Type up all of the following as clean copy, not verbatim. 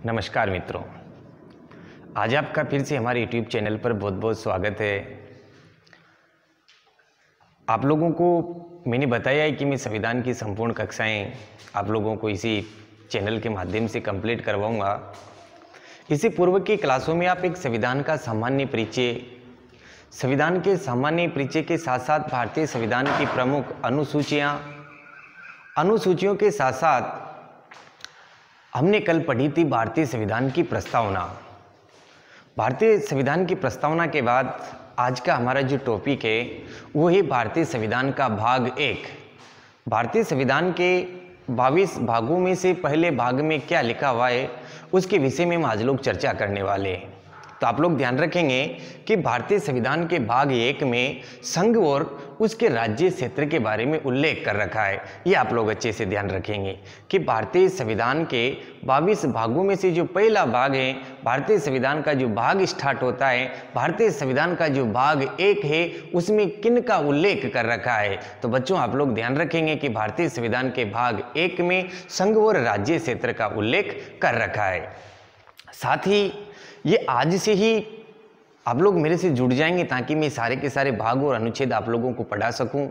नमस्कार मित्रों, आज आपका फिर से हमारे YouTube चैनल पर बहुत बहुत स्वागत है। आप लोगों को मैंने बताया है कि मैं संविधान की संपूर्ण कक्षाएं आप लोगों को इसी चैनल के माध्यम से कंप्लीट करवाऊंगा। इससे पूर्व की क्लासों में आप एक संविधान का सामान्य परिचय, संविधान के सामान्य परिचय के साथ साथ भारतीय संविधान की प्रमुख अनुसूचियों के साथ साथ हमने कल पढ़ी थी भारतीय संविधान की प्रस्तावना। भारतीय संविधान की प्रस्तावना के बाद आज का हमारा जो टॉपिक है वो है भारतीय संविधान का भाग 1। भारतीय संविधान के 22 भागों में से पहले भाग में क्या लिखा हुआ है उसके विषय में हम आज लोग चर्चा करने वाले हैं। तो आप लोग ध्यान रखेंगे कि भारतीय संविधान के भाग 1 में संघ और उसके राज्य क्षेत्र के बारे में उल्लेख कर रखा है। ये आप लोग अच्छे से ध्यान रखेंगे कि भारतीय संविधान के 22 भागों में से जो पहला भाग है, भारतीय संविधान का जो भाग स्टार्ट होता है, भारतीय संविधान का जो भाग 1 है उसमें किन का उल्लेख कर रखा है। तो बच्चों आप लोग ध्यान रखेंगे कि भारतीय संविधान के भाग 1 में संघ और राज्य क्षेत्र का उल्लेख कर रखा है। साथ ही ये आज से ही आप लोग मेरे से जुड़ जाएंगे ताकि मैं सारे के सारे भाग और अनुच्छेद आप लोगों को पढ़ा सकूं।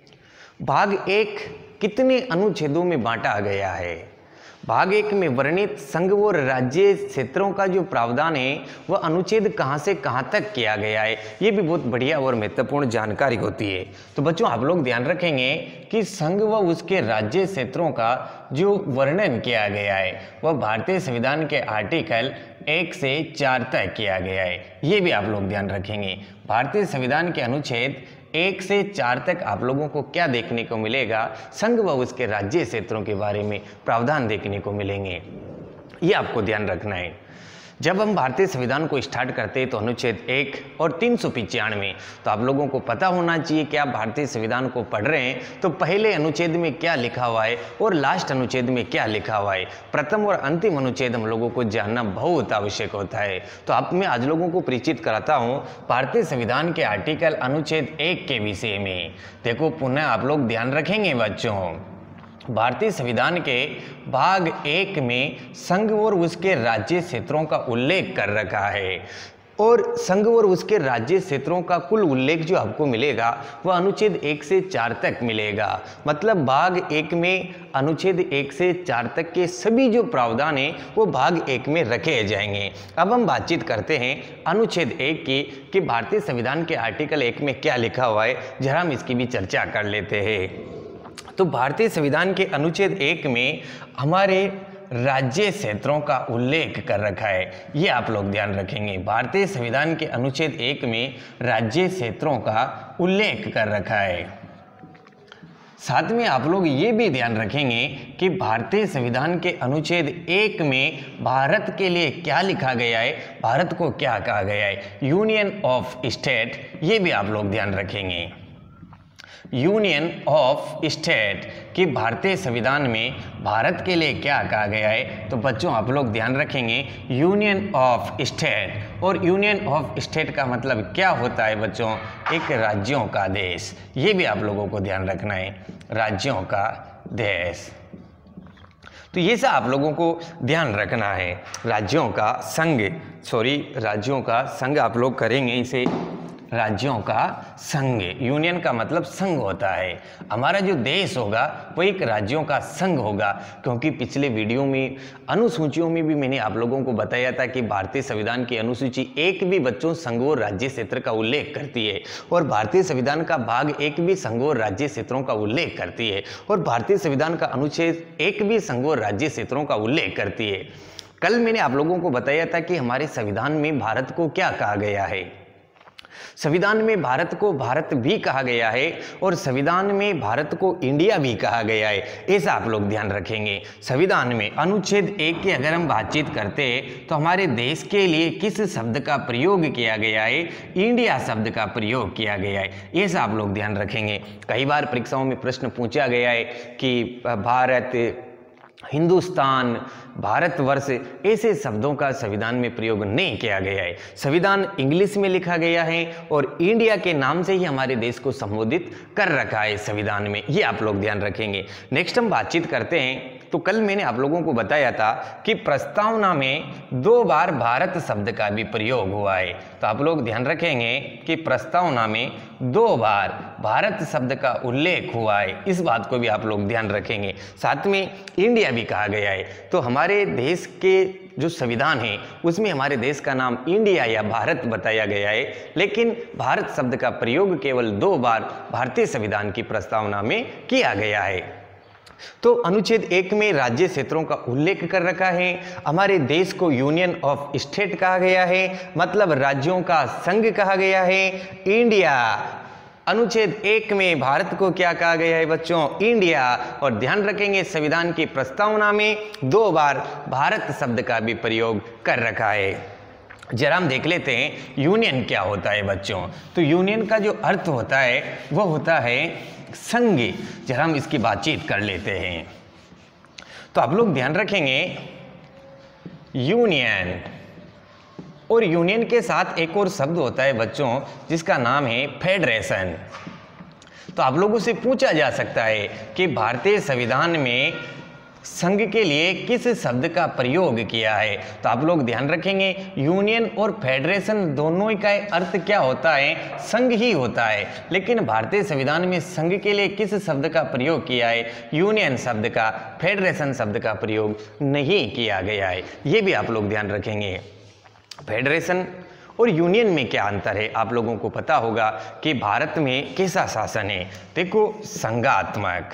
भाग 1 कितने अनुच्छेदों में बांटा गया है? भाग 1 में वर्णित संघ और राज्य क्षेत्रों का जो प्रावधान है वह अनुच्छेद कहां से कहां तक किया गया है, ये भी बहुत बढ़िया और महत्वपूर्ण जानकारी होती है। तो बच्चों आप लोग ध्यान रखेंगे कि संघ व उसके राज्य क्षेत्रों का जो वर्णन किया गया है वह भारतीय संविधान के आर्टिकल 1 से 4 तक किया गया है। ये भी आप लोग ध्यान रखेंगे। भारतीय संविधान के अनुच्छेद 1 से 4 तक आप लोगों को क्या देखने को मिलेगा? संघ व उसके राज्य क्षेत्रों के बारे में प्रावधान देखने को मिलेंगे। ये आपको ध्यान रखना है। जब हम भारतीय संविधान को स्टार्ट करते हैं तो अनुच्छेद 1 और 395, तो आप लोगों को पता होना चाहिए कि आप भारतीय संविधान को पढ़ रहे हैं तो पहले अनुच्छेद में क्या लिखा हुआ है और लास्ट अनुच्छेद में क्या लिखा हुआ है। प्रथम और अंतिम अनुच्छेद हम लोगों को जानना बहुत आवश्यक होता है। तो आप मैं आज लोगों को परिचित कराता हूँ भारतीय संविधान के आर्टिकल अनुच्छेद 1 के विषय में। देखो पुनः आप लोग ध्यान रखेंगे बच्चों, भारतीय संविधान के भाग 1 में संघ और उसके राज्य क्षेत्रों का उल्लेख कर रखा है और संघ और उसके राज्य क्षेत्रों का कुल उल्लेख जो आपको मिलेगा वह अनुच्छेद 1 से 4 तक मिलेगा। मतलब भाग 1 में अनुच्छेद 1 से 4 तक के सभी जो प्रावधान है वो भाग 1 में रखे जाएंगे। अब हम बातचीत करते हैं अनुच्छेद 1 की कि भारतीय संविधान के आर्टिकल 1 में क्या लिखा हुआ है, जरा हम इसकी भी चर्चा कर लेते हैं। तो भारतीय संविधान के अनुच्छेद 1 में हमारे राज्य क्षेत्रों का उल्लेख कर रखा है। ये आप लोग ध्यान रखेंगे। भारतीय संविधान के अनुच्छेद 1 में राज्य क्षेत्रों का उल्लेख कर रखा है। साथ में आप लोग ये भी ध्यान रखेंगे कि भारतीय संविधान के अनुच्छेद 1 में भारत के लिए क्या लिखा गया है, भारत को क्या कहा गया है, यूनियन ऑफ स्टेट। ये भी आप लोग ध्यान रखेंगे। यूनियन ऑफ स्टेट कि भारतीय संविधान में भारत के लिए क्या कहा गया है। तो बच्चों आप लोग ध्यान रखेंगे यूनियन ऑफ स्टेट। और यूनियन ऑफ स्टेट का मतलब क्या होता है बच्चों? एक राज्यों का देश। ये भी आप लोगों को ध्यान रखना है, राज्यों का देश। तो ये सब आप लोगों को ध्यान रखना है। राज्यों का संघ आप लोग करेंगे इसे, राज्यों का संघ। यूनियन का मतलब संघ होता है। हमारा जो देश होगा वो एक राज्यों का संघ होगा, क्योंकि पिछले वीडियो में अनुसूचियों में भी मैंने आप लोगों को बताया था कि भारतीय संविधान की अनुसूची 1 भी बच्चों संघ और राज्य क्षेत्र का उल्लेख करती है और भारतीय संविधान का भाग 1 भी संघ और राज्य क्षेत्रों का उल्लेख करती है और भारतीय संविधान का अनुच्छेद 1 भी संघ और राज्य क्षेत्रों का उल्लेख करती है। कल मैंने आप लोगों को बताया था कि हमारे संविधान में भारत को क्या कहा गया है। संविधान में भारत को भारत भी कहा गया है और संविधान में भारत को इंडिया भी कहा गया है। ऐसा आप लोग ध्यान रखेंगे। संविधान में अनुच्छेद 1 की अगर हम बातचीत करते हैं तो हमारे देश के लिए किस शब्द का प्रयोग किया गया है? इंडिया शब्द का प्रयोग किया गया है। ऐसा आप लोग ध्यान रखेंगे। कई बार परीक्षाओं में प्रश्न पूछा गया है कि भारत, हिंदुस्तान, भारतवर्ष ऐसे शब्दों का संविधान में प्रयोग नहीं किया गया है। संविधान इंग्लिश में लिखा गया है और इंडिया के नाम से ही हमारे देश को संबोधित कर रखा है संविधान में। ये आप लोग ध्यान रखेंगे। नेक्स्ट हम बातचीत करते हैं तो कल मैंने आप लोगों को बताया था कि प्रस्तावना में 2 बार भारत शब्द का भी प्रयोग हुआ है। तो आप लोग ध्यान रखेंगे कि प्रस्तावना में 2 बार भारत शब्द का उल्लेख हुआ है, इस बात को भी आप लोग ध्यान रखेंगे। साथ में इंडिया भी कहा गया है। तो हमारे देश के जो संविधान है उसमें हमारे देश का नाम इंडिया या भारत बताया गया है, लेकिन भारत शब्द का प्रयोग केवल 2 बार भारतीय संविधान की प्रस्तावना में किया गया है। तो अनुच्छेद 1 में राज्य क्षेत्रों का उल्लेख कर रखा है। हमारे देश को यूनियन ऑफ स्टेट कहा गया है, मतलब राज्यों का संघ कहा गया है। इंडिया, अनुच्छेद 1 में भारत को क्या कहा गया है बच्चों? इंडिया। और ध्यान रखेंगे संविधान की प्रस्तावना में 2 बार भारत शब्द का भी प्रयोग कर रखा है। जरा हम देख लेते हैं यूनियन क्या होता है बच्चों। तो यूनियन का जो अर्थ होता है वह होता है संघ। जरा हम इसकी बातचीत कर लेते हैं। तो आप लोग ध्यान रखेंगे यूनियन, और यूनियन के साथ एक और शब्द होता है बच्चों जिसका नाम है फेडरेशन। तो आप लोगों से पूछा जा सकता है कि भारतीय संविधान में संघ के लिए किस शब्द का प्रयोग किया है। तो आप लोग ध्यान रखेंगे यूनियन और फेडरेशन दोनों का अर्थ क्या होता है? संघ ही होता है। लेकिन भारतीय संविधान में संघ के लिए किस शब्द का प्रयोग किया है? यूनियन शब्द का, फेडरेशन शब्द का प्रयोग नहीं किया गया है। ये भी आप लोग ध्यान रखेंगे। फेडरेशन और यूनियन में क्या अंतर है? आप लोगों को पता होगा कि भारत में कैसा शासन है। देखो, संघात्मक,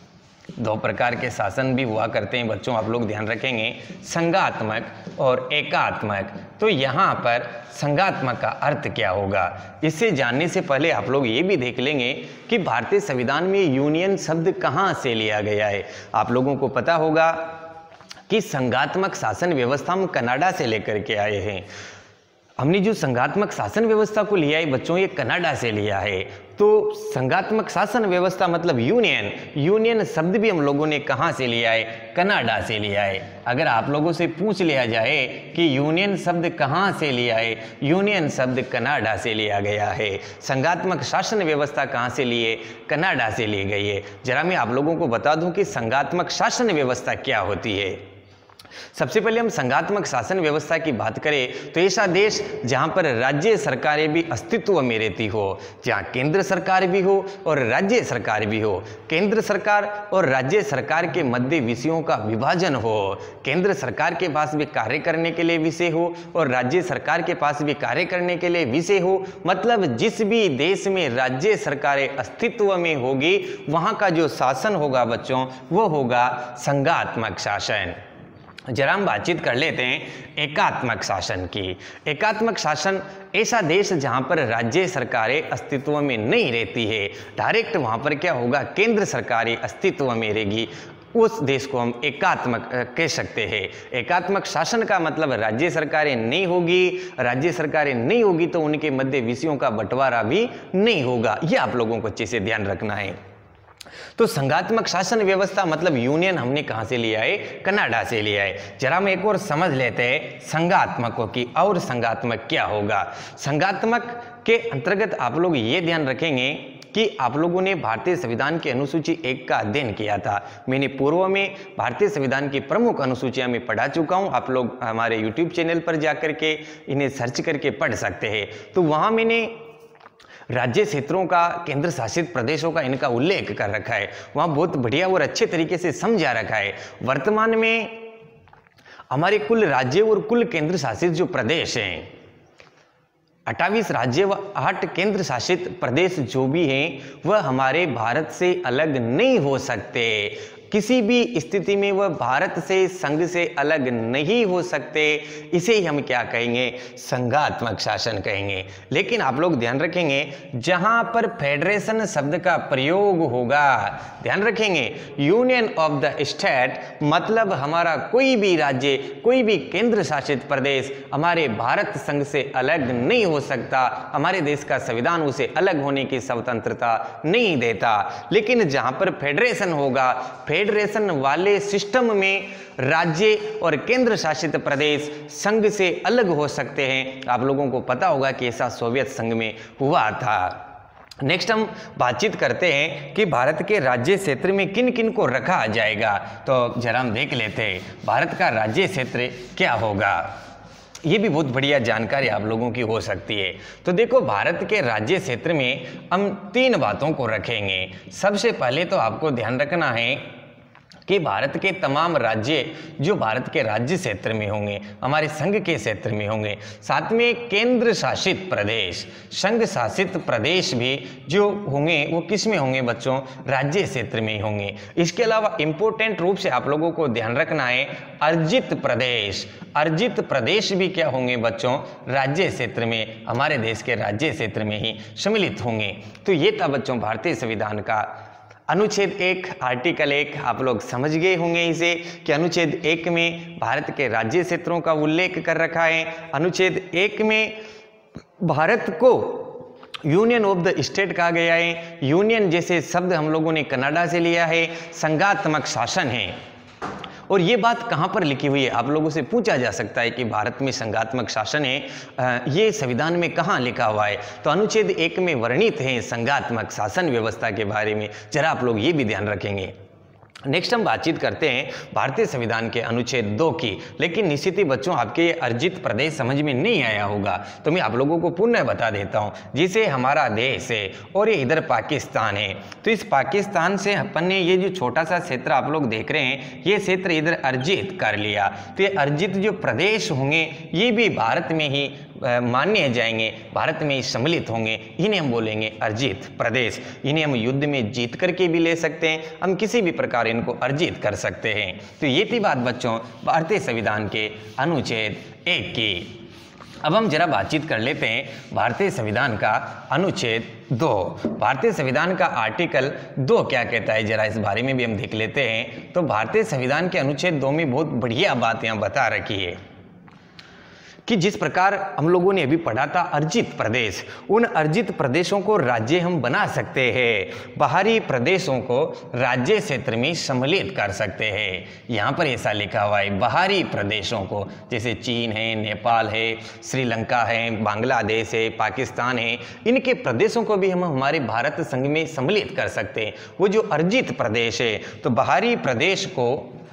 2 प्रकार के शासन भी हुआ करते हैं बच्चों, आप लोग ध्यान रखेंगे, संघात्मक और एकात्मक। तो यहाँ पर संघात्मक का अर्थ क्या होगा, इसे जानने से पहले आप लोग ये भी देख लेंगे कि भारतीय संविधान में यूनियन शब्द कहाँ से लिया गया है। आप लोगों को पता होगा कि संघात्मक शासन व्यवस्था हम कनाडा से लेकर के आए हैं। हमने जो संघात्मक शासन व्यवस्था को लिया है बच्चों, ये कनाडा से लिया है। तो संघात्मक शासन व्यवस्था मतलब यूनियन, यूनियन शब्द भी हम लोगों ने कहाँ से लिया है? कनाडा से लिया है। अगर आप लोगों से पूछ लिया जाए कि यूनियन शब्द कहाँ से लिया है, यूनियन शब्द कनाडा से लिया गया है। संघात्मक शासन व्यवस्था कहाँ से लिए? कनाडा से ली गई है। जरा मैं आप लोगों को बता दूं कि संघात्मक शासन व्यवस्था क्या होती है। सबसे पहले हम संघात्मक शासन व्यवस्था की बात करें तो ऐसा देश जहां पर राज्य सरकारें भी अस्तित्व में रहती हो, जहां केंद्र सरकार भी हो और राज्य सरकार भी हो, केंद्र सरकार और राज्य सरकार के मध्य विषयों का विभाजन हो, केंद्र सरकार के पास भी कार्य करने के लिए विषय हो और राज्य सरकार के पास भी कार्य करने के लिए विषय हो। मतलब जिस भी देश में राज्य सरकारें अस्तित्व में होगी वहां का जो शासन होगा बच्चों वो होगा संघात्मक शासन। जरा हम बातचीत कर लेते हैं एकात्मक शासन की। एकात्मक शासन ऐसा देश जहां पर राज्य सरकारें अस्तित्व में नहीं रहती है, डायरेक्ट वहां पर क्या होगा? केंद्र सरकारें अस्तित्व में रहेगी, उस देश को हम एकात्मक कह सकते हैं। एकात्मक शासन का मतलब राज्य सरकारें नहीं होगी, राज्य सरकारें नहीं होगी तो उनके मध्य विषयों का बंटवारा भी नहीं होगा। ये आप लोगों को अच्छे से ध्यान रखना है। तो संघात्मक शासन व्यवस्था मतलब यूनियन हमने कहां से लिया है? कनाडा से लिया है। जरा हम एक और समझ लेते हैं संघात्मकों की। और संघात्मक क्या होगा? संघात्मक के अंतर्गत आप लोग ये ध्यान रखेंगे कि आप लोगों ने भारतीय संविधान की अनुसूची 1 का अध्ययन किया था। मैंने पूर्व में भारतीय संविधान की प्रमुख अनुसूचियां में पढ़ा चुका हूं। आप लोग हमारे YouTube चैनल पर जाकर के इन्हें सर्च करके पढ़ सकते हैं। तो वहां मैंने राज्य क्षेत्रों का, केंद्र शासित प्रदेशों का इनका उल्लेख कर रखा है। वहां बहुत बढ़िया और अच्छे तरीके से समझा रखा है। वर्तमान में हमारे कुल राज्य और कुल केंद्र शासित जो प्रदेश हैं, 28 राज्य व 8 केंद्र शासित प्रदेश जो भी हैं वह हमारे भारत से अलग नहीं हो सकते। किसी भी स्थिति में वह भारत से, संघ से अलग नहीं हो सकते। इसे ही हम क्या कहेंगे? संघात्मक शासन कहेंगे। लेकिन आप लोग ध्यान रखेंगे जहां पर फेडरेशन शब्द का प्रयोग होगा, ध्यान रखेंगे यूनियन ऑफ द स्टेट मतलब हमारा कोई भी राज्य, कोई भी केंद्र शासित प्रदेश हमारे भारत संघ से अलग नहीं हो सकता। हमारे देश का संविधान उसे अलग होने की स्वतंत्रता नहीं देता। लेकिन जहां पर फेडरेशन होगा, फेडरेशन वाले सिस्टम में राज्य और केंद्र शासित प्रदेश संघ से अलग हो सकते हैं। आप लोगों को पता होगा कि ऐसा सोवियत संघ में हुआ था। नेक्स्ट हम बातचीत करते हैं कि भारत के राज्य क्षेत्र में किन किन को रखा जाएगा। तो जरा हम देख लेते हैं भारत का राज्य क्षेत्र क्या होगा। ये भी बहुत बढ़िया जानकारी आप लोगों की हो सकती है। तो देखो, भारत के राज्य क्षेत्र में हम 3 बातों को रखेंगे। सबसे पहले तो आपको ध्यान रखना है कि भारत के तमाम राज्य जो भारत के राज्य क्षेत्र में होंगे, हमारे संघ के क्षेत्र में होंगे, साथ में केंद्र शासित प्रदेश, संघ शासित प्रदेश भी जो होंगे वो किस में होंगे बच्चों, राज्य क्षेत्र में ही होंगे। इसके अलावा इंपॉर्टेंट रूप से आप लोगों को ध्यान रखना है अर्जित प्रदेश, अर्जित प्रदेश भी क्या होंगे बच्चों, राज्य क्षेत्र में, हमारे देश के राज्य क्षेत्र में ही सम्मिलित होंगे। तो ये था बच्चों भारतीय संविधान का अनुच्छेद 1 आर्टिकल 1। आप लोग समझ गए होंगे इसे कि अनुच्छेद 1 में भारत के राज्य क्षेत्रों का उल्लेख कर रखा है। अनुच्छेद 1 में भारत को यूनियन ऑफ द स्टेट कहा गया है। यूनियन जैसे शब्द हम लोगों ने कनाडा से लिया है। संघात्मक शासन है। और ये बात कहाँ पर लिखी हुई है, आप लोगों से पूछा जा सकता है कि भारत में संघात्मक शासन है, ये संविधान में कहाँ लिखा हुआ है। तो अनुच्छेद 1 में वर्णित है संघात्मक शासन व्यवस्था के बारे में। जरा आप लोग ये भी ध्यान रखेंगे। नेक्स्ट हम बातचीत करते हैं भारतीय संविधान के अनुच्छेद 2 की। लेकिन निश्चित ही बच्चों आपके ये अर्जित प्रदेश समझ में नहीं आया होगा, तो मैं आप लोगों को पुनः बता देता हूँ। जिसे हमारा देश है और ये इधर पाकिस्तान है, तो इस पाकिस्तान से अपन ने ये जो छोटा सा क्षेत्र आप लोग देख रहे हैं, ये क्षेत्र इधर अर्जित कर लिया। तो ये अर्जित जो प्रदेश होंगे ये भी भारत में ही मान्य जाएंगे, भारत में ही सम्मिलित होंगे। इन्हें हम बोलेंगे अर्जित प्रदेश। इन्हें हम युद्ध में जीत करके भी ले सकते हैं, हम किसी भी प्रकार इनको अर्जित कर सकते हैं। तो ये थी बात बच्चों भारतीय संविधान के अनुच्छेद 1 की। अब हम जरा बातचीत कर लेते हैं भारतीय संविधान का अनुच्छेद 2। भारतीय संविधान का आर्टिकल 2 क्या कहता है, जरा इस बारे में भी हम देख लेते हैं। तो भारतीय संविधान के अनुच्छेद 2 में बहुत बढ़िया बात यहाँ बता रखी है कि जिस प्रकार हम लोगों ने अभी पढ़ा था अर्जित प्रदेश, उन अर्जित प्रदेशों को राज्य हम बना सकते हैं, बाहरी प्रदेशों को राज्य क्षेत्र में सम्मिलित कर सकते हैं। यहाँ पर ऐसा लिखा हुआ है बाहरी प्रदेशों को, जैसे चीन है, नेपाल है, श्रीलंका है, बांग्लादेश है, पाकिस्तान है, इनके प्रदेशों को भी हम हमारे भारत संघ में सम्मिलित कर सकते हैं। वो जो अर्जित प्रदेश है, तो बाहरी प्रदेश को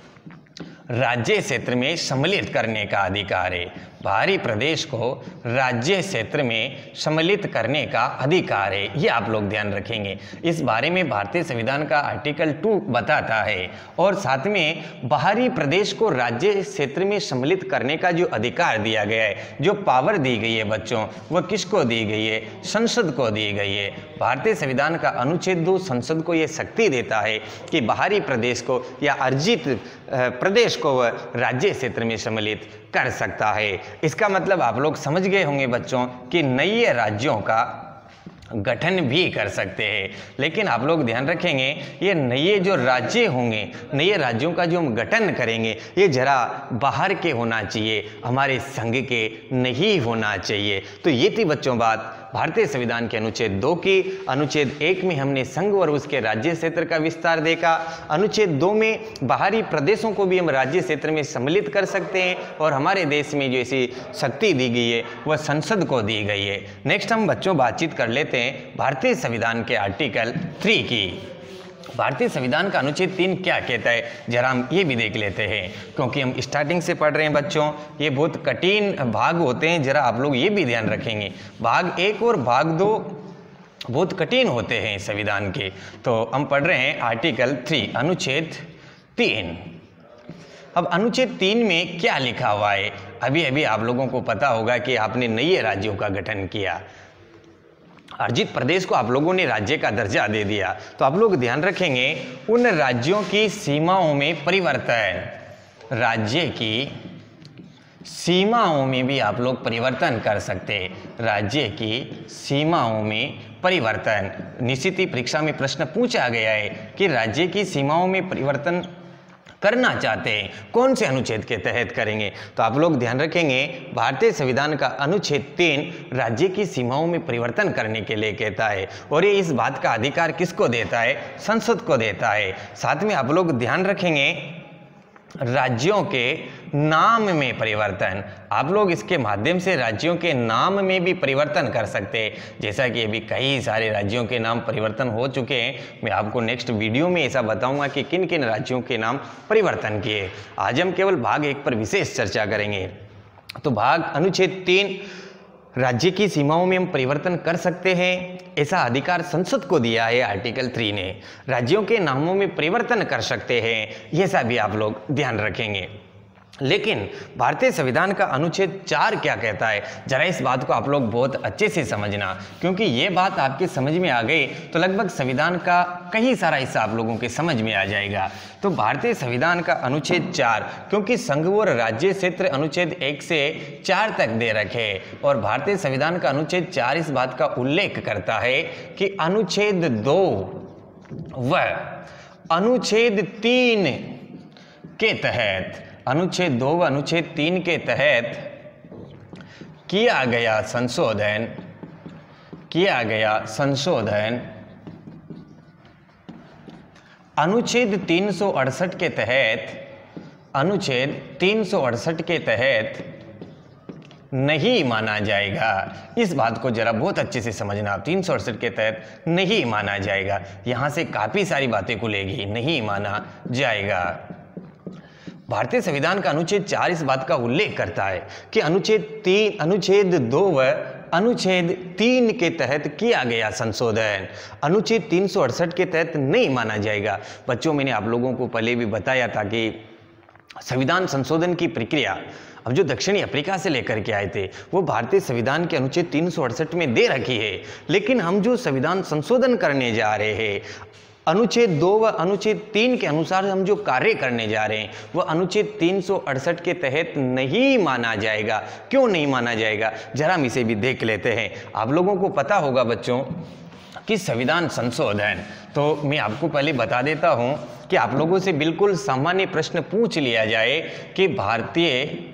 राज्य क्षेत्र में सम्मिलित करने का अधिकार है। बाहरी प्रदेश को राज्य क्षेत्र में सम्मिलित करने का अधिकार है, ये आप लोग ध्यान रखेंगे। इस बारे में भारतीय संविधान का आर्टिकल 2 बताता है। और साथ में बाहरी प्रदेश को राज्य क्षेत्र में सम्मिलित करने का जो अधिकार दिया गया है, जो पावर दी गई है बच्चों, वह किसको दी गई है, संसद को दी गई है। भारतीय संविधान का अनुच्छेद 2 संसद को यह शक्ति देता है कि बाहरी प्रदेश को या अर्जित प्रदेश को वह राज्य क्षेत्र में सम्मिलित कर सकता है। इसका मतलब आप लोग समझ गए होंगे बच्चों कि नए राज्यों का गठन भी कर सकते हैं। लेकिन आप लोग ध्यान रखेंगे ये नए जो राज्य होंगे, नए राज्यों का जो हम गठन करेंगे, ये जरा बाहर के होना चाहिए, हमारे संघ के नहीं होना चाहिए। तो ये थी बच्चों बात भारतीय संविधान के अनुच्छेद 2 की। अनुच्छेद 1 में हमने संघ और उसके राज्य क्षेत्र का विस्तार देखा। अनुच्छेद 2 में बाहरी प्रदेशों को भी हम राज्य क्षेत्र में सम्मिलित कर सकते हैं और हमारे देश में जो ऐसी शक्ति दी गई है वह संसद को दी गई है। नेक्स्ट हम बच्चों बातचीत कर लेते हैं भारतीय संविधान के आर्टिकल 3 की। भारतीय संविधान का अनुच्छेद 3 क्या कहता है, जरा हम ये भी देख लेते हैं, क्योंकि हम स्टार्टिंग से पढ़ रहे हैं बच्चों, ये बहुत कठिन भाग होते हैं, जरा आप लोग ये भी ध्यान रखेंगे। भाग 1 और भाग 2 बहुत कठिन होते हैं संविधान के। तो हम पढ़ रहे हैं आर्टिकल 3 अनुच्छेद 3। अब अनुच्छेद 3 में क्या लिखा हुआ है, अभी अभी आप लोगों को पता होगा कि आपने नए राज्यों का गठन किया, अर्जित प्रदेश को आप लोगों ने राज्य का दर्जा दे दिया। तो आप लोग ध्यान रखेंगे उन राज्यों की सीमाओं में परिवर्तन, राज्य की सीमाओं में भी आप लोग परिवर्तन कर सकते हैं। राज्य की सीमाओं में परिवर्तन, निश्चित ही परीक्षा में प्रश्न पूछा गया है कि राज्य की सीमाओं में परिवर्तन करना चाहते हैं, कौन से अनुच्छेद के तहत करेंगे। तो आप लोग ध्यान रखेंगे भारतीय संविधान का अनुच्छेद 3 राज्य की सीमाओं में परिवर्तन करने के लिए कहता है, और ये इस बात का अधिकार किसको देता है, संसद को देता है। साथ में आप लोग ध्यान रखेंगे राज्यों के नाम में परिवर्तन। आप लोग इसके माध्यम से राज्यों के नाम में भी परिवर्तन कर सकते हैं। जैसा कि अभी कई सारे राज्यों के नाम परिवर्तन हो चुके हैं, मैं आपको नेक्स्ट वीडियो में ऐसा बताऊंगा कि किन किन राज्यों के नाम परिवर्तन किए। आज हम केवल भाग 1 पर विशेष चर्चा करेंगे। तो भाग अनुच्छेद 3, राज्य की सीमाओं में हम परिवर्तन कर सकते हैं, ऐसा अधिकार संसद को दिया है आर्टिकल 3 ने। राज्यों के नामों में परिवर्तन कर सकते हैं, ये सब भी आप लोग ध्यान रखेंगे। लेकिन भारतीय संविधान का अनुच्छेद 4 क्या कहता है, जरा इस बात को आप लोग बहुत अच्छे से समझना, क्योंकि ये बात आपके समझ में आ गई तो लगभग संविधान का कई सारा हिस्सा आप लोगों के समझ में आ जाएगा। तो भारतीय संविधान का अनुच्छेद 4, क्योंकि संघ और राज्य क्षेत्र अनुच्छेद 1 से 4 तक दे रखे, और भारतीय संविधान का अनुच्छेद 4 इस बात का उल्लेख करता है कि अनुच्छेद 2 व अनुच्छेद 3 के तहत, अनुच्छेद 2 व अनुच्छेद 3 के तहत किया गया संशोधन अनुच्छेद 368 के तहत, अनुच्छेद 368 के तहत नहीं माना जाएगा। इस बात को जरा बहुत अच्छे से समझना, 368 के तहत नहीं माना जाएगा। यहां से काफी सारी बातें खुलेगी, नहीं माना जाएगा। भारतीय संविधान का अनुच्छेद 4 इस बात का उल्लेख करता है कि अनुच्छेद 2 व अनुच्छेद 3 के तहत किया गया संशोधन अनुच्छेद 368 के तहत नहीं माना जाएगा। बच्चों, मैंने आप लोगों को पहले भी बताया था कि संविधान संशोधन की प्रक्रिया अब जो दक्षिणी अफ्रीका से लेकर के आए थे वो भारतीय संविधान के अनुच्छेद 368 में दे रखी है। लेकिन हम जो संविधान संशोधन करने जा रहे हैं, अनुच्छेद 2 व अनुच्छेद 3 के अनुसार हम जो कार्य करने जा रहे हैं वह अनुच्छेद 368 के तहत नहीं माना जाएगा। क्यों नहीं माना जाएगा, जरा हम इसे भी देख लेते हैं। आप लोगों को पता होगा बच्चों कि संविधान संशोधन, तो मैं आपको पहले बता देता हूं कि आप लोगों से बिल्कुल सामान्य प्रश्न पूछ लिया जाए कि भारतीय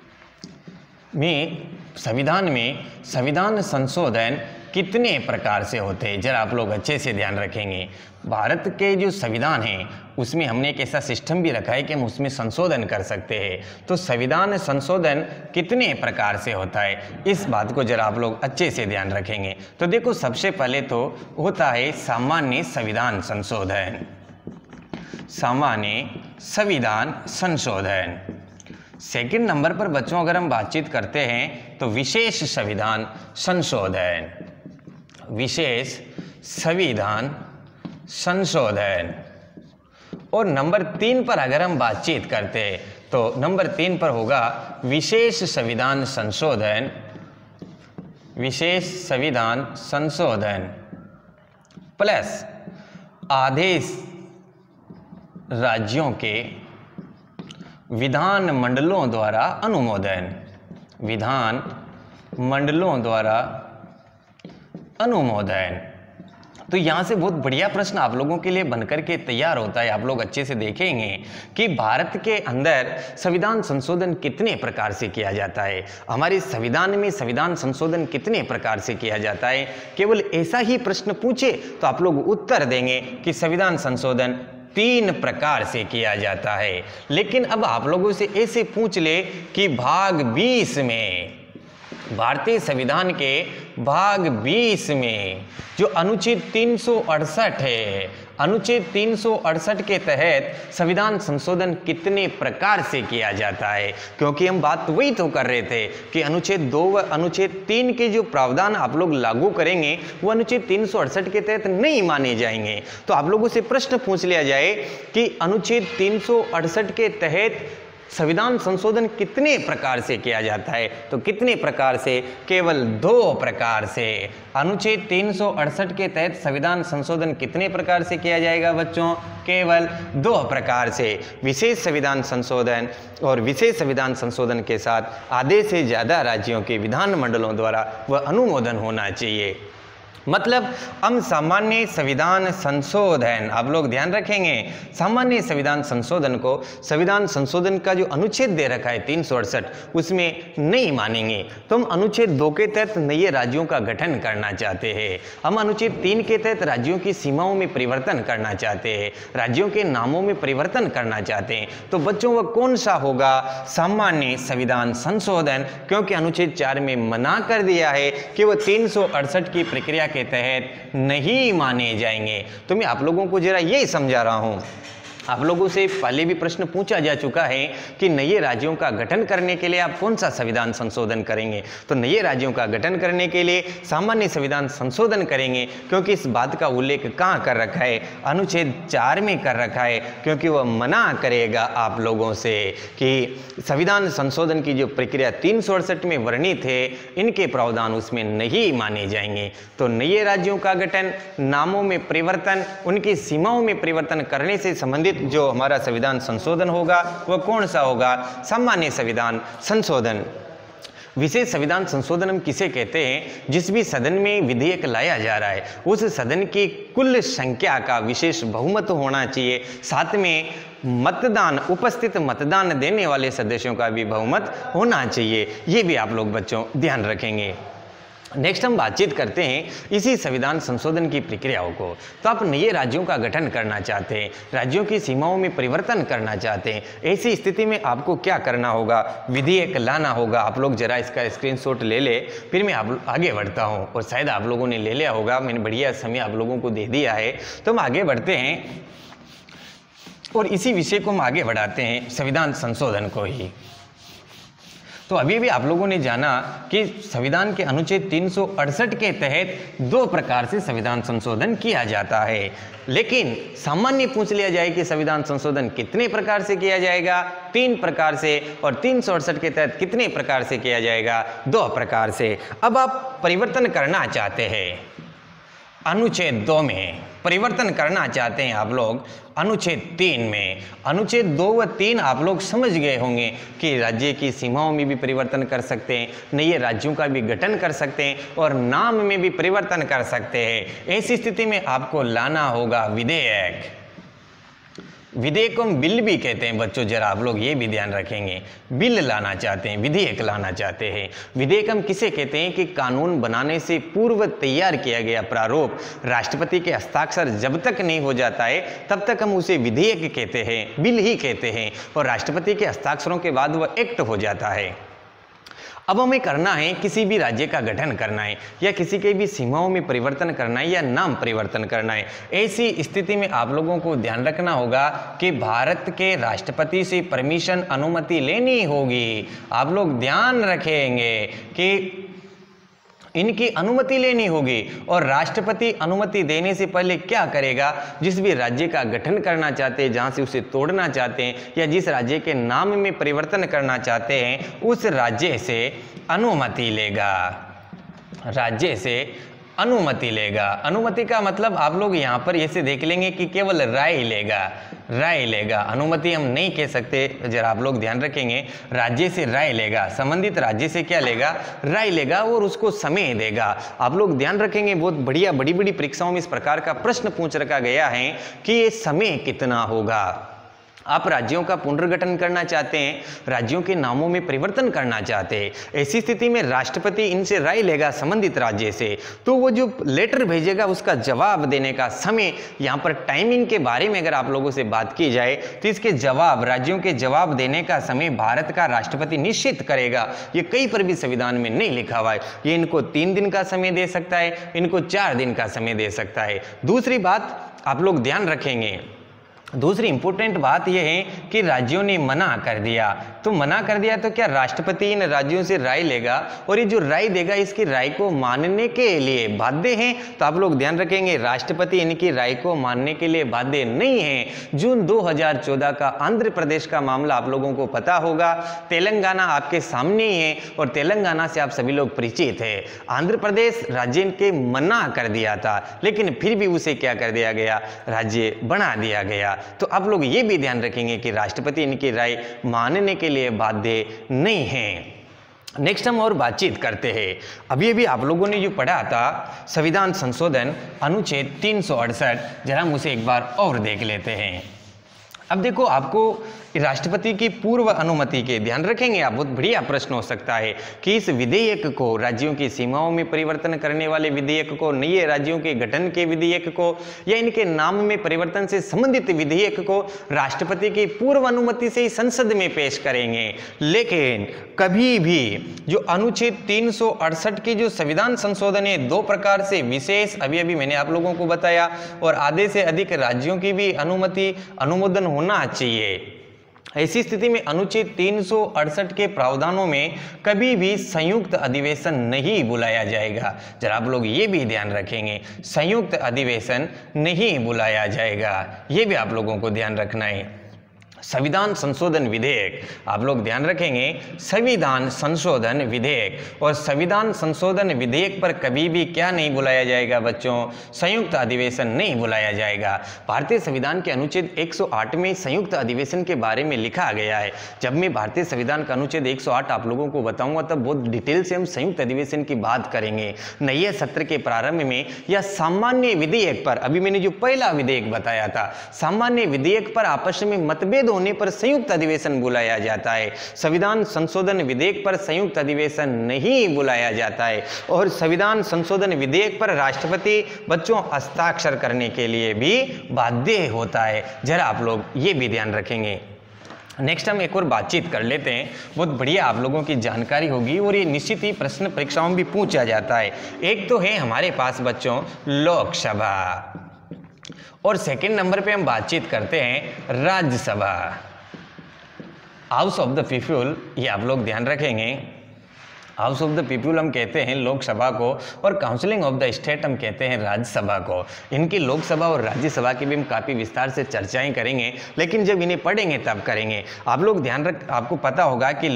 में संविधान संशोधन कितने प्रकार से होते हैं। जरा आप लोग अच्छे से ध्यान रखेंगे। भारत के जो संविधान है उसमें हमने एक ऐसा सिस्टम भी रखा है कि हम उसमें संशोधन कर सकते हैं। तो संविधान संशोधन कितने प्रकार से होता है, इस बात को जरा आप लोग अच्छे से ध्यान रखेंगे। तो देखो, सबसे पहले तो होता है सामान्य संविधान संशोधन, सामान्य संविधान संशोधन। सेकंड नंबर पर बच्चों अगर हम बातचीत करते हैं तो विशेष संविधान संशोधन, विशेष संविधान संशोधन। और नंबर 3 पर अगर हम बातचीत करते हैं तो नंबर 3 पर होगा विशेष संविधान संशोधन, विशेष संविधान संशोधन प्लस आदेश राज्यों के विधान मंडलों द्वारा अनुमोदन, विधान मंडलों द्वारा अनुमोदन। तो यहां से बहुत बढ़िया प्रश्न आप लोगों के लिए बनकर के तैयार होता है। आप लोग अच्छे से देखेंगे कि भारत के अंदर संविधान संशोधन कितने प्रकार से किया जाता है, हमारे संविधान में संविधान संशोधन कितने प्रकार से किया जाता है। केवल ऐसा ही प्रश्न पूछे तो आप लोग उत्तर देंगे कि संविधान संशोधन 3 प्रकार से किया जाता है। लेकिन अब आप लोगों से ऐसे पूछ ले कि भाग 20 में, भारतीय संविधान के भाग 20 में जो अनुच्छेद 368 है, अनुच्छेद 368 के तहत संविधान संशोधन कितने प्रकार से किया जाता है। क्योंकि हम बात वही तो कर रहे थे कि अनुच्छेद 2 व अनुच्छेद 3 के जो प्रावधान आप लोग लागू करेंगे वो अनुच्छेद 368 के तहत नहीं माने जाएंगे। तो आप लोगों से प्रश्न पूछ लिया जाए कि अनुच्छेद 368 के तहत संविधान संशोधन कितने प्रकार से किया जाता है, तो कितने प्रकार से, केवल 2 प्रकार से। अनुच्छेद 368 के तहत संविधान संशोधन कितने प्रकार से किया जाएगा बच्चों, केवल 2 प्रकार से, विशेष संविधान संशोधन और विशेष संविधान संशोधन के साथ आधे से ज़्यादा राज्यों के विधान मंडलों द्वारा वह अनुमोदन होना चाहिए। मतलब हम सामान्य संविधान संशोधन, आप लोग ध्यान रखेंगे, सामान्य संविधान संशोधन को, संविधान संशोधन का जो अनुच्छेद दे रखा है 368, उसमें नहीं मानेंगे। तो हम अनुच्छेद 2 के तहत नए राज्यों का गठन करना चाहते हैं। हम अनुच्छेद 3 के तहत राज्यों की सीमाओं में परिवर्तन करना चाहते हैं, राज्यों के नामों में परिवर्तन करना चाहते हैं। तो बच्चों वह कौन सा होगा? सामान्य संविधान संशोधन, क्योंकि अनुच्छेद 4 में मना कर दिया है कि वह 368 की प्रक्रिया के तहत नहीं माने जाएंगे। तो मैं आप लोगों को जरा यही समझा रहा हूं। आप लोगों से पहले भी प्रश्न पूछा जा चुका है कि नए राज्यों का गठन करने के लिए आप कौन सा संविधान संशोधन करेंगे? तो नए राज्यों का गठन करने के लिए सामान्य संविधान संशोधन करेंगे, क्योंकि इस बात का उल्लेख कहाँ कर रखा है? अनुच्छेद 4 में कर रखा है, क्योंकि वह मना करेगा आप लोगों से कि संविधान संशोधन की जो प्रक्रिया 368 में वर्णित है, इनके प्रावधान उसमें नहीं माने जाएंगे। तो नए राज्यों का गठन, नामों में परिवर्तन, उनकी सीमाओं में परिवर्तन करने से संबंधित जो हमारा संविधान संशोधन होगा वह कौन सा होगा? सामान्य संविधान संशोधन। विशेष संविधान संशोधन हम किसे कहते हैं? जिस भी सदन में विधेयक लाया जा रहा है उस सदन की कुल संख्या का विशेष बहुमत होना चाहिए, साथ में मतदान, उपस्थित मतदान देने वाले सदस्यों का भी बहुमत होना चाहिए। ये भी आप लोग बच्चों ध्यान रखेंगे। नेक्स्ट हम बातचीत करते हैं इसी संविधान संशोधन की प्रक्रियाओं को। तो आप नए राज्यों का गठन करना चाहते हैं, राज्यों की सीमाओं में परिवर्तन करना चाहते हैं, ऐसी स्थिति में आपको क्या करना होगा? विधेयक लाना होगा। आप लोग जरा इसका स्क्रीनशॉट ले ले, फिर मैं आगे बढ़ता हूं। और शायद आप लोगों ने ले लिया होगा, मैंने बढ़िया समय आप लोगों को दे दिया है। तो हम आगे बढ़ते हैं और इसी विषय को हम आगे बढ़ाते हैं, संविधान संशोधन को ही। तो अभी भी आप लोगों ने जाना कि संविधान के अनुच्छेद 368 के तहत 2 प्रकार से संविधान संशोधन किया जाता है। लेकिन सामान्य पूछ लिया जाए कि संविधान संशोधन कितने प्रकार से किया जाएगा? 3 प्रकार से। और 368 के तहत कितने प्रकार से किया जाएगा? 2 प्रकार से। अब आप परिवर्तन करना चाहते हैं अनुच्छेद 2 में, परिवर्तन करना चाहते हैं आप लोग अनुच्छेद 3 में। अनुच्छेद 2 व 3 आप लोग समझ गए होंगे कि राज्य की सीमाओं में भी परिवर्तन कर सकते हैं, नए राज्यों का भी गठन कर सकते हैं और नाम में भी परिवर्तन कर सकते हैं। ऐसी स्थिति में आपको लाना होगा विधेयक। विधेयक को हम बिल भी कहते हैं बच्चों, जरा आप लोग ये भी ध्यान रखेंगे। बिल लाना चाहते हैं, विधेयक लाना चाहते हैं। विधेयक हम किसे कहते हैं? कि कानून बनाने से पूर्व तैयार किया गया प्रारूप राष्ट्रपति के हस्ताक्षर जब तक नहीं हो जाता है तब तक हम उसे विधेयक कहते हैं, बिल ही कहते हैं। और राष्ट्रपति के हस्ताक्षरों के बाद वह एक्ट हो जाता है। अब हमें करना है, किसी भी राज्य का गठन करना है या किसी के भी सीमाओं में परिवर्तन करना है या नाम परिवर्तन करना है। ऐसी स्थिति में आप लोगों को ध्यान रखना होगा कि भारत के राष्ट्रपति से परमिशन, अनुमति लेनी होगी। आप लोग ध्यान रखेंगे कि इनकी अनुमति लेनी होगी। और राष्ट्रपति अनुमति देने से पहले क्या करेगा? जिस भी राज्य का गठन करना चाहते हैं, जहां से उसे तोड़ना चाहते हैं या जिस राज्य के नाम में परिवर्तन करना चाहते हैं, उस राज्य से अनुमति लेगा। राज्य से अनुमति लेगा। अनुमति का मतलब आप लोग यहाँ पर ऐसे देख लेंगे कि केवल राय लेगा, राय लेगा। अनुमति हम नहीं कह सकते, जरा आप लोग ध्यान रखेंगे। राज्य से राय लेगा, संबंधित राज्य से क्या लेगा? राय लेगा और उसको समय देगा। आप लोग ध्यान रखेंगे, बहुत बढ़िया बड़ी बड़ी परीक्षाओं में इस प्रकार का प्रश्न पूछ रखा गया है कि ये समय कितना होगा। आप राज्यों का पुनर्गठन करना चाहते हैं, राज्यों के नामों में परिवर्तन करना चाहते हैं। ऐसी स्थिति में राष्ट्रपति इनसे राय लेगा संबंधित राज्य से, तो वो जो लेटर भेजेगा उसका जवाब देने का समय, यहाँ पर टाइमिंग के बारे में अगर आप लोगों से बात की जाए तो इसके जवाब, राज्यों के जवाब देने का समय भारत का राष्ट्रपति निश्चित करेगा। ये कहीं पर भी संविधान में नहीं लिखा हुआ है। ये इनको 3 दिन का समय दे सकता है, इनको 4 दिन का समय दे सकता है। दूसरी बात आप लोग ध्यान रखेंगे, दूसरी इंपॉर्टेंट बात यह है कि राज्यों ने मना कर दिया। तो मना कर दिया तो क्या राष्ट्रपति इन राज्यों से राय लेगा और ये जो राय देगा इसकी राय को मानने के लिए बाध्य हैं? तो आप लोग ध्यान रखेंगे, राष्ट्रपति इनकी राय को मानने के लिए बाध्य नहीं है। जून 2014 का आंध्र प्रदेश का मामला आप लोगों को पता होगा। तेलंगाना आपके सामने ही है और तेलंगाना से आप सभी लोग परिचित है। आंध्र प्रदेश राज्य के मना कर दिया था, लेकिन फिर भी उसे क्या कर दिया गया? राज्य बना दिया गया। तो आप लोग ये भी ध्यान रखेंगे कि राष्ट्रपति इनकी राय मानने के लिए बाध्य नहीं है। नेक्स्ट हम और बातचीत करते हैं। अभी अभी आप लोगों ने जो पढ़ा था संविधान संशोधन अनुच्छेद 368, जरा हम उसे एक बार और देख लेते हैं। अब देखो, आपको राष्ट्रपति की पूर्व अनुमति के ध्यान रखेंगे आप, बहुत बढ़िया प्रश्न हो सकता है कि इस विधेयक को राज्यों की सीमाओं में परिवर्तन करने वाले विधेयक को, नए राज्यों के गठन के विधेयक को, या इनके नाम में परिवर्तन से संबंधित विधेयक को राष्ट्रपति की पूर्व अनुमति से ही संसद में पेश करेंगे। लेकिन कभी भी जो अनुच्छेद 368 की जो संविधान संशोधन है, दो प्रकार से विशेष, अभी अभी मैंने आप लोगों को बताया, और आधे से अधिक राज्यों की भी अनुमोदन होना चाहिए। ऐसी स्थिति में अनुच्छेद 368 के प्रावधानों में कभी भी संयुक्त अधिवेशन नहीं बुलाया जाएगा। जरा आप लोग ये भी ध्यान रखेंगे, संयुक्त अधिवेशन नहीं बुलाया जाएगा, ये भी आप लोगों को ध्यान रखना है। संविधान संशोधन विधेयक, आप लोग ध्यान रखेंगे, संविधान संशोधन विधेयक, और संविधान संशोधन विधेयक पर कभी भी क्या नहीं बुलाया जाएगा बच्चों, संयुक्त अधिवेशन नहीं बुलाया जाएगा। भारतीय संविधान के अनुच्छेद 108 में संयुक्त अधिवेशन के बारे में लिखा गया है। जब मैं भारतीय संविधान का अनुच्छेद 108 आप लोगों को बताऊंगा तब बहुत डिटेल से हम संयुक्त अधिवेशन की बात करेंगे। नए सत्र के प्रारंभ में या सामान्य विधेयक पर, अभी मैंने जो पहला विधेयक बताया था, सामान्य विधेयक पर आपस में मतभेद होने पर संयुक्त अधिवेशन बुलाया जाता है। संविधान संशोधन विधेयक पर संयुक्त अधिवेशन नहीं बुलाया जाता है, और संविधान संशोधन विधेयक पर राष्ट्रपति बच्चों हस्ताक्षर करने के लिए भी बाध्य होता है। जरा आप लोग ये भी ध्यान रखेंगे। नेक्स्ट हम एक और बातचीत कर लेते हैं, बहुत बढ़िया आप लोगों की जानकारी होगी, और ये निश्चित ही प्रश्न परीक्षाओं में भी पूछा जाता है। एक तो है हमारे पास बच्चों लोकसभा, और सेकंड नंबर पे हम बातचीत करते हैं Rajya Sabha, house of the people, ये आप लोग ध्यान रखेंगे। हाउस ऑफ द पीपुल हम कहते हैं लोकसभा को, और काउंसिलिंग ऑफ द स्टेट हम कहते हैं राज्यसभा को। इनकी लोकसभा और राज्यसभा की भी हम काफ़ी विस्तार से चर्चाएं करेंगे, लेकिन जब इन्हें पढ़ेंगे तब करेंगे। आप लोग आपको पता होगा कि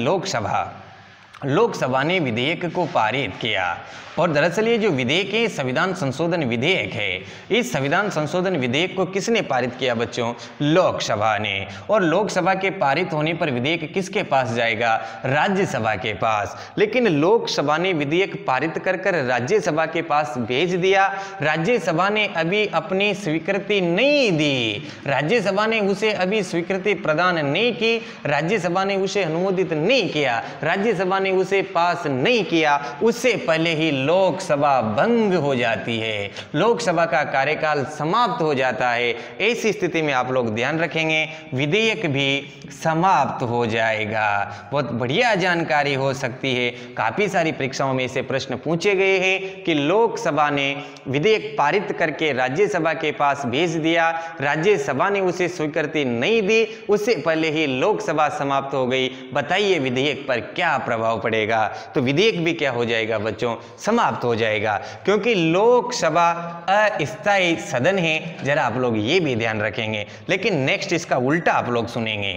लोकसभा ने विधेयक को पारित किया, और दरअसल ये जो विधेयक है संविधान संशोधन विधेयक है। इस संविधान संशोधन विधेयक को किसने पारित किया बच्चों, लोकसभा ने। और लोकसभा के पारित होने पर विधेयक किसके पास जाएगा, राज्यसभा के पास। लेकिन लोकसभा ने विधेयक पारित कर राज्यसभा के पास भेज दिया। राज्यसभा ने अभी अपनी स्वीकृति नहीं दी, राज्यसभा ने उसे अभी स्वीकृति प्रदान नहीं की, राज्यसभा ने उसे अनुमोदित नहीं किया, राज्यसभा ने उसे पास नहीं किया, उससे पहले ही लोकसभा भंग हो जाती है, लोकसभा का कार्यकाल समाप्त हो जाता है। ऐसी स्थिति में आप लोग ध्यान रखेंगे विधेयक भी समाप्त हो जाएगा। बहुत बढ़िया जानकारी हो सकती है, काफी सारी परीक्षाओं में ऐसे प्रश्न पूछे गए हैं कि लोकसभा ने विधेयक पारित करके राज्यसभा के पास भेज दिया, राज्यसभा ने उसे स्वीकृति नहीं दी, उससे पहले ही लोकसभा समाप्त हो गई। बताइए विधेयक पर क्या प्रभाव पड़ेगा। तो विधेयक भी क्या हो जाएगा बच्चों, समाप्त हो जाएगा, क्योंकि लोकसभा अस्थायी सदन है। जरा आप लोग ये भी ध्यान रखेंगे। लेकिन नेक्स्ट इसका उल्टा आप लोग सुनेंगे,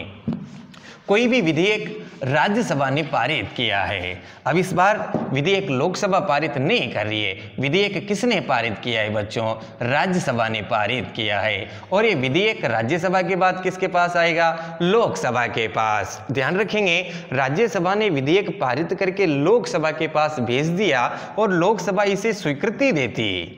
कोई भी विधेयक राज्यसभा ने पारित किया है, अब इस बार विधेयक लोकसभा पारित नहीं कर रही है, विधेयक किसने पारित किया है बच्चों, राज्यसभा ने पारित किया है। और ये विधेयक राज्यसभा के बाद किसके पास आएगा, लोकसभा के पास। ध्यान रखेंगे, राज्यसभा ने विधेयक पारित करके लोकसभा के पास भेज दिया, और लोकसभा इसे स्वीकृति देती,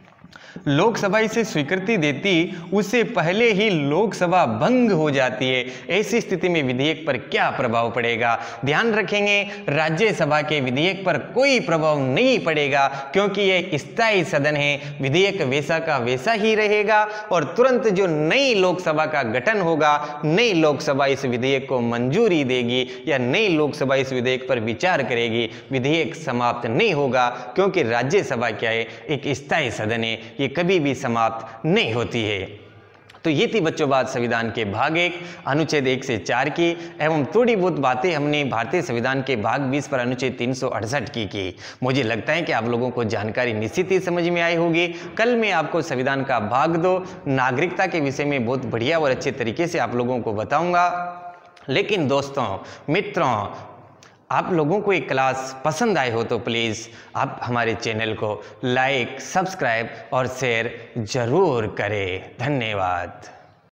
लोकसभा इसे स्वीकृति देती, उससे पहले ही लोकसभा भंग हो जाती है। ऐसी स्थिति में विधेयक पर क्या प्रभाव पड़ेगा। ध्यान रखेंगे, राज्यसभा के विधेयक पर कोई प्रभाव नहीं पड़ेगा, क्योंकि यह स्थायी सदन है, विधेयक वैसा का वैसा ही रहेगा। और तुरंत जो नई लोकसभा का गठन होगा, नई लोकसभा इस विधेयक को मंजूरी देगी या नई लोकसभा इस विधेयक पर विचार करेगी, विधेयक समाप्त नहीं होगा, क्योंकि राज्यसभा क्या है, एक स्थायी सदन है, ये कभी भी समाप्त नहीं होती है। तो ये थी बच्चों बात संविधान के भाग 1 अनुच्छेद 1 से 4 की, एवं थोड़ी बहुत बातें हमने भारतीय संविधान के भाग 20 पर अनुच्छेद 368 की। मुझे लगता है कि आप लोगों को जानकारी निश्चित ही समझ में आई होगी। कल मैं आपको संविधान का भाग 2 नागरिकता के विषय में बहुत बढ़िया और अच्छे तरीके से आप लोगों को बताऊंगा। लेकिन दोस्तों, मित्रों, आप लोगों को एक क्लास पसंद आए हो तो प्लीज़ आप हमारे चैनल को लाइक, सब्सक्राइब और शेयर जरूर करें। धन्यवाद।